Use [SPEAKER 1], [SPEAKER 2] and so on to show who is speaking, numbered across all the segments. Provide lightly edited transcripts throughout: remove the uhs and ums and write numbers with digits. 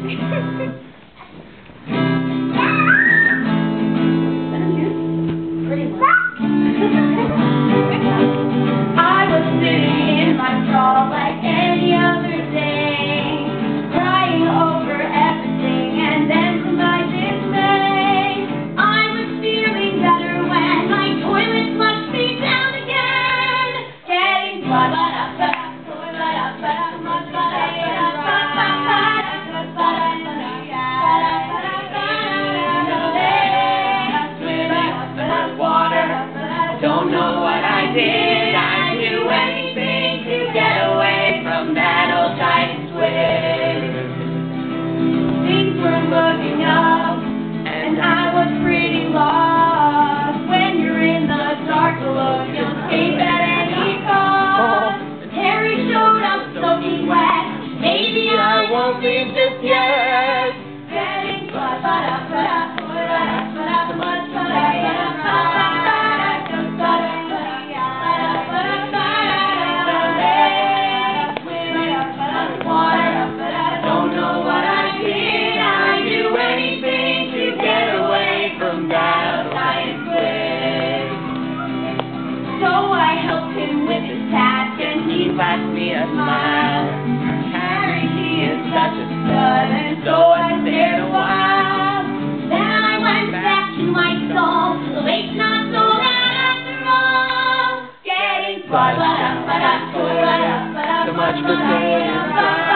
[SPEAKER 1] I was sitting in my stall like any other day, crying over everything, and then to my dismay, I was feeling better when my toilet flushed me down again, getting blood. Don't know what I did, I'd do anything to get away from that old giant squid. Things were looking up, and I was pretty lost. When you're in the dark alone, you'll escape at any cost. Harry showed up soaking wet, maybe I won't leave just yet. Getting blood, he flashed me a smile. Harry, he is such a stud, and so I stared a while. Then I went back to my stall. The lake's not so bad after all. Getting blood, so much for saying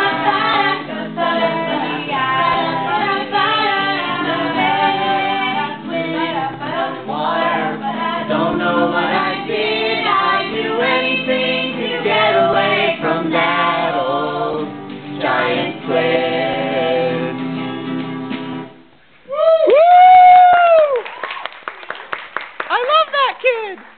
[SPEAKER 1] don't know what I did. I'd do anything to get away from that old giant squid.
[SPEAKER 2] Woo! I love that kid!